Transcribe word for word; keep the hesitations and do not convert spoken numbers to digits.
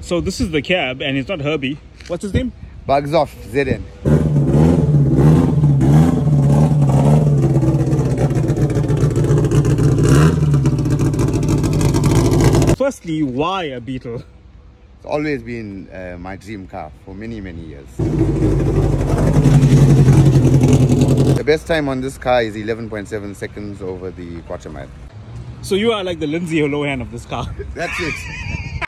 So this is the cab, and it's not Herbie. What's his name? BugzOffZN. Firstly, why a Beetle? It's always been uh, my dream car for many, many years. The best time on this car is eleven point seven seconds over the quarter mile. So you are like the Lindsay Lohan of this car. That's it.